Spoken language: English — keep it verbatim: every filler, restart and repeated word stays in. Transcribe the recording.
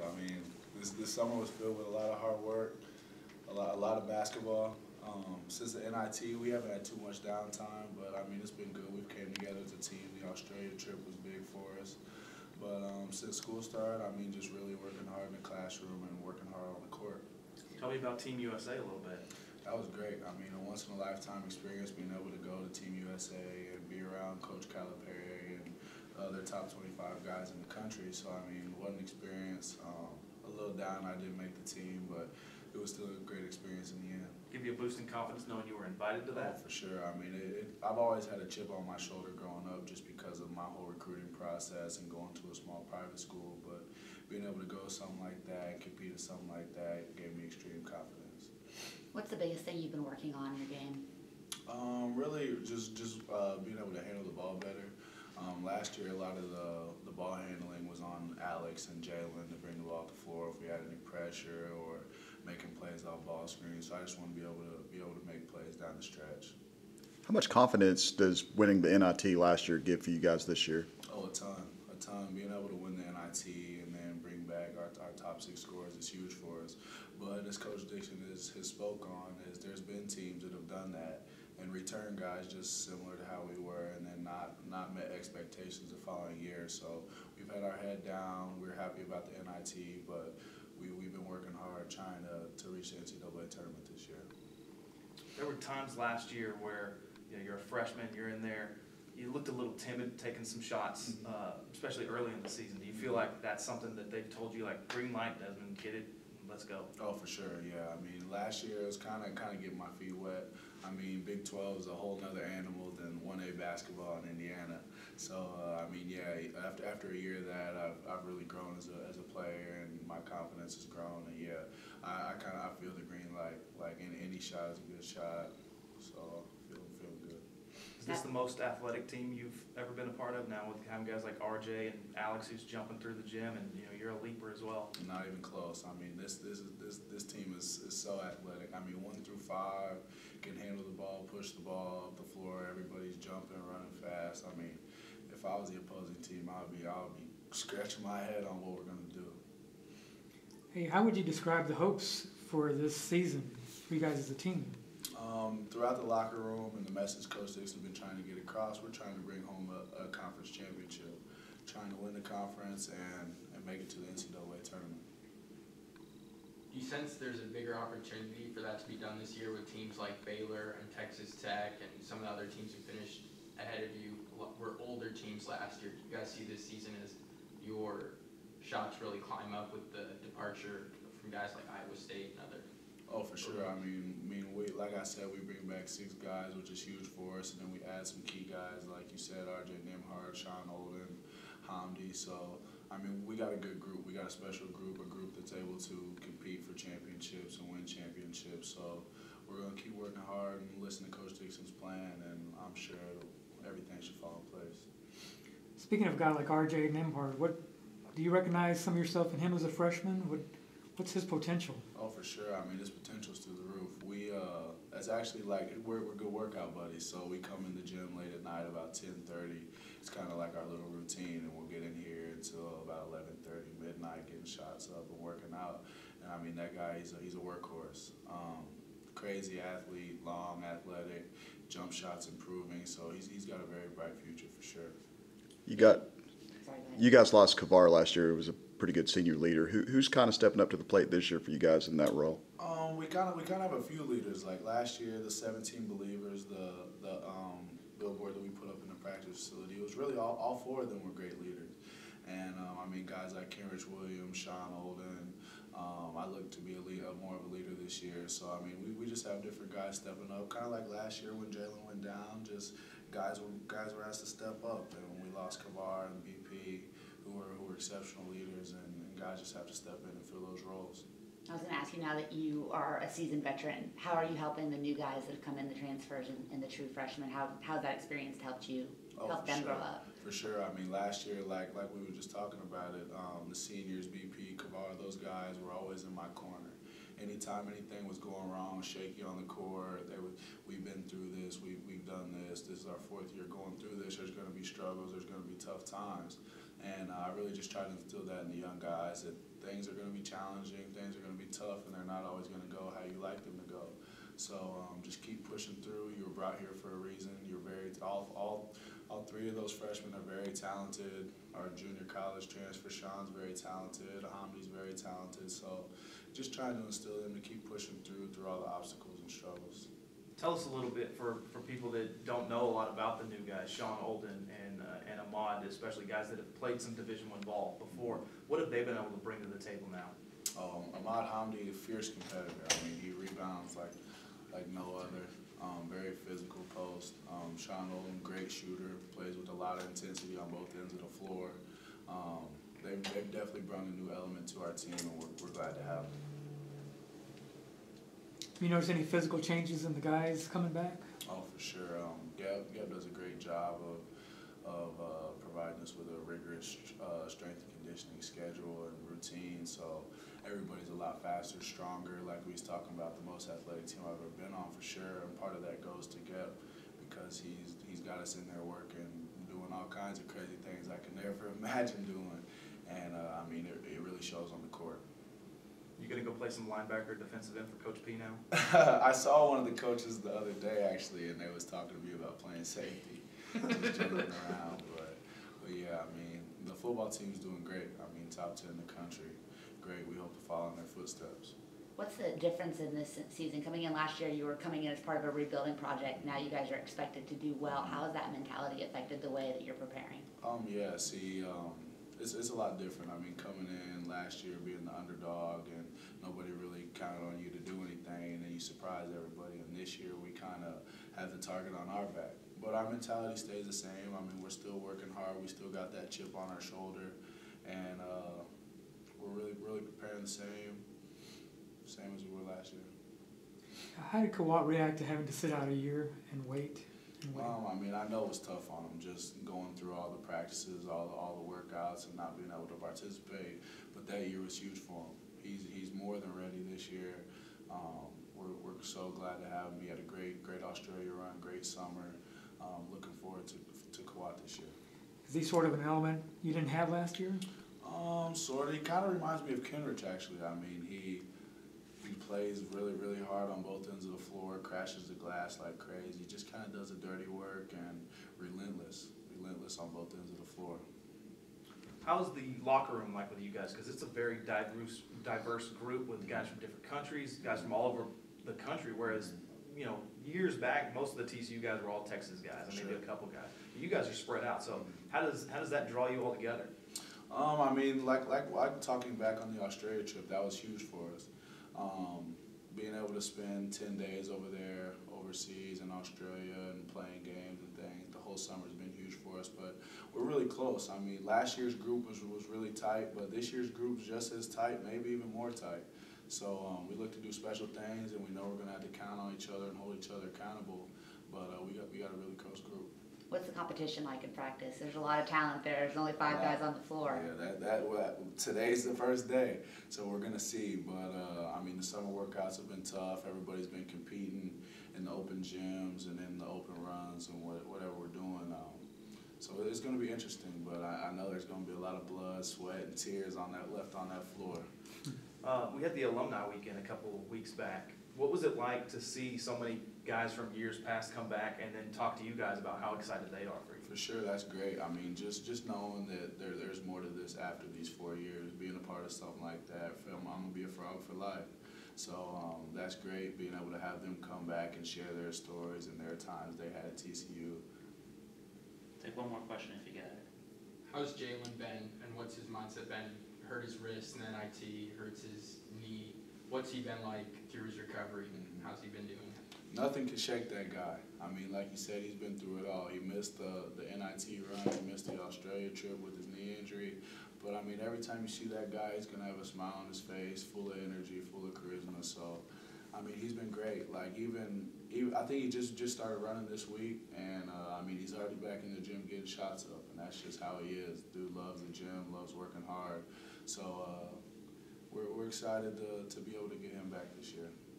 I mean, this this summer was filled with a lot of hard work, a lot a lot of basketball. Um, since the N I T, we haven't had too much downtime, but I mean, it's been good. We've came together as a team. The Australia trip was big for us. But um, since school started, I mean, just really working hard in the classroom and working hard on the court. Tell me about Team U S A a little bit. That was great. I mean, a once-in-a-lifetime experience being able to go to Team U S A and be around Coach Calipari and other top twenty-five guys in the country. So, I mean, what an experience. Um, a little down I didn't make the team, but it was still a great experience in the end. Give you a boost in confidence knowing you were invited to that? Oh, for sure. I mean, it, it, I've always had a chip on my shoulder growing up just because of my whole recruiting process and going to a small private school. But being able to go something like that and compete at something like that gave me extreme confidence. What's the biggest thing you've been working on in your game? Um, really, just just uh, being able to handle the ball better. Um, last year, a lot of the the ball handling was on Alex and Jalen to bring the ball to the floor if we had any pressure or making plays off ball screens. So I just want to be able to be able to make plays down the stretch. How much confidence does winning the N I T last year give for you guys this year? Oh, a ton, a ton. Being able to win the N I T and then bring back our, our top six scorers is huge for us. But as Coach Dixon has, has spoke on, is there's been teams that have done that and return guys just similar to how we were, and then not not met expectations the following year. So we've had our head down. We're happy about the N I T, but we we've been working hard trying to to reach the N C double A tournament this year. There were times last year where you know, you're a freshman, you're in there, you looked a little timid taking some shots, Mm-hmm. uh, especially early in the season. Do you feel like that's something that they've told you, like, green light, Desmond, get it, let's go? Oh, for sure, yeah. I mean, last year it was kind of kind of getting my feet wet. I mean, Big twelve is a whole nother animal than one A basketball in Indiana. So, uh, I mean, yeah, after after a year of that, I've, I've really grown as a, as a player, and my confidence has grown. And, yeah, I, I kind of I feel the green light. Like, any, any shot is a good shot. So, feeling feeling good. Is this the most athletic team you've ever been a part of now with having guys like R J and Alex who's jumping through the gym, and you know you're a leaper as well? Not even close. I mean, this this is this this team is, is so athletic. I mean, one through five can handle the ball, push the ball up the floor. Everybody's jumping, running fast. I mean, if I was the opposing team, I'd be I would be scratching my head on what we're gonna do. Hey, how would you describe the hopes for this season for you guys as a team? Um, throughout the locker room and the message Coach Dixon has been trying to get across, we're trying to bring home a, a conference championship, trying to win the conference and, and make it to the N C double A tournament. Do you sense there's a bigger opportunity for that to be done this year with teams like Baylor and Texas Tech and some of the other teams who finished ahead of you were older teams last year? Do you guys see this season as your shot to really climb up with the departure from guys like Iowa State and other? Oh, for sure. I mean, I mean, we like I said, we bring back six guys, which is huge for us, and then we add some key guys like you said, R J Nembhard, Sean Olden, Hamdi. So, I mean, we got a good group. We got a special group, a group that's able to compete for championships and win championships. So, we're gonna keep working hard and listen to Coach Dixon's plan, and I'm sure everything should fall in place. Speaking of a guy like R J Nembhard, what do you recognize some of yourself in him as a freshman? What what's his potential? Oh, for sure. I mean, his potential's through the roof. We, uh, it's actually like, we're, we're good workout buddies, so we come in the gym late at night about ten thirty. It's kind of like our little routine, and we'll get in here until about eleven thirty, midnight, getting shots up and working out. And, I mean, that guy, he's a, he's a workhorse. Um, crazy athlete, long, athletic, jump shots improving, so he's, he's got a very bright future for sure. You got, Sorry, go ahead. you guys lost Kavar last year. It was a pretty good senior leader. Who, who's kind of stepping up to the plate this year for you guys in that role? Um, we kind of we kind of have a few leaders. Like last year, the seventeen believers, the the um, billboard that we put up in the practice facility. It was really all, all four of them were great leaders. And um, I mean, guys like Kenrich Williams, Sean Olden. Um, I look to be a leader, more of a leader this year. So I mean, we, we just have different guys stepping up. Kind of like last year when Jalen went down. Just guys were guys were asked to step up, and when we lost Kavar and B P, who were who were exceptional leaders, and, and guys just have to step in and fill those roles. I was going to ask you, now that you are a seasoned veteran, how are you helping the new guys that have come in, the transfers and, and the true freshmen? How how's that experience helped you, Oh, help for them sure. grow up? For sure. I mean, last year, like like we were just talking about it, um, the seniors, B P, Kavar, those guys were always in my corner. Anytime anything was going wrong, shaky on the court, they would, we've been through this, we, we've done this, this is our fourth year going through this, there's going to be struggles, there's going to be tough times. And uh, I really just try to instill that in the young guys, that things are going to be challenging, things are going to be tough, and they're not always going to go how you like them to go. So um, just keep pushing through. You were brought here for a reason. You're very all all all three of those freshmen are very talented. Our junior college transfer Sean's very talented. Hamdi's very talented. So just trying to instill them to keep pushing through through all the obstacles and struggles. Tell us a little bit for, for people that don't know a lot about the new guys, Sean Olden and uh, and Ahmad, especially guys that have played some Division One ball before. What have they been able to bring to the table now? Um, Ahmad Hamdi, a fierce competitor. I mean, he rebounds like like no other. Um, very physical post. Um, Sean Olden, great shooter, plays with a lot of intensity on both ends of the floor. Um, they've, they've definitely brought a new element to our team, and we're, we're glad to have them. You notice any physical changes in the guys coming back? Oh, for sure. Um, Gab, Gab does a great job of, of uh, providing us with a rigorous uh, strength and conditioning schedule and routine. So everybody's a lot faster, stronger. Like we was talking about, the most athletic team I've ever been on, for sure. And part of that goes to Gab because he's he's got us in there working, doing all kinds of crazy things I could never imagine doing. And uh, I mean, it, it really shows on the court. You gonna go play some linebacker, defensive end for Coach P now? I saw one of the coaches the other day actually, and they was talking to me about playing safety, just jumping around. But, but yeah, I mean, the football team's doing great. I mean, top ten in the country. Great. We hope to follow in their footsteps. What's the difference in this season? Coming in last year, you were coming in as part of a rebuilding project. Now you guys are expected to do well. How has that mentality affected the way that you're preparing? Um, yeah, see, um, it's, it's a lot different. I mean, coming in last year, being the underdog, and nobody really counted on you to do anything, and then you surprise everybody. And this year, we kind of have the target on our back. But our mentality stays the same. I mean, we're still working hard. We still got that chip on our shoulder, and uh, we're really, really preparing the same, same as we were last year. How did Kawat react to having to sit out a year and wait? And wait? Um, I mean, I know it was tough on him, just going through all the practices, all the, all the workouts, and not being able to participate. But that year was huge for him. He's he's more than ready this year. Um, we're we're so glad to have him. He had a great great Australia run, great summer. Um, looking forward to to Kawat this year. Is he sort of an element you didn't have last year? Um, sort of. He kind of reminds me of Kenrich, actually. I mean, he he plays really, really hard on both ends of the floor, crashes the glass like crazy, just kind of does the dirty work, and relentless, relentless on both ends of the floor. How's the locker room like with you guys? Because it's a very diverse, diverse group with guys from different countries, guys from all over the country, whereas, you know, years back, most of the T C U guys were all Texas guys, and maybe Sure. a couple guys. You guys are spread out, so how does how does that draw you all together? Um, I mean, like like like talking back on the Australia trip, that was huge for us. Um, being able to spend ten days over there, overseas in Australia, and playing games and things, the whole summer's been huge for us. But we're really close. I mean, last year's group was was really tight, but this year's group's just as tight, maybe even more tight. So um, we look to do special things, and we know we're gonna have to count on each other and hold each other accountable. But uh, we got we got a really close group. What's the competition like in practice? There's a lot of talent there. There's only five guys on the floor. Yeah, that, that, well, today's the first day, so we're going to see. But, uh, I mean, the summer workouts have been tough. Everybody's been competing in the open gyms and in the open runs and what, whatever we're doing. Um, so it's going to be interesting, but I, I know there's going to be a lot of blood, sweat, and tears on that left on that floor. Uh, we had the alumni weekend a couple of weeks back. What was it like to see so many guys from years past come back and then talk to you guys about how excited they are for you? For sure, that's great. I mean, just just knowing that there there's more to this after these four years, being a part of something like that, I'm, I'm gonna be a Frog for life. So um, that's great, being able to have them come back and share their stories and their times they had at T C U. Take one more question if you got it. How's Jalen been, and what's his mindset been? Hurt his wrist, and then I T hurts his knee. What's he been like through his recovery? Mhm. How's he been doing? Nothing can shake that guy. I mean, like you said, he's been through it all. He missed the, the N I T run, he missed the Australia trip with his knee injury. But, I mean, every time you see that guy, he's going to have a smile on his face, full of energy, full of charisma. So, I mean, he's been great. Like, even, even I think he just, just started running this week. And, uh, I mean, he's already back in the gym getting shots up. And that's just how he is. Dude loves the gym, loves working hard. So, uh, we're, we're excited to, to be able to get him back this year.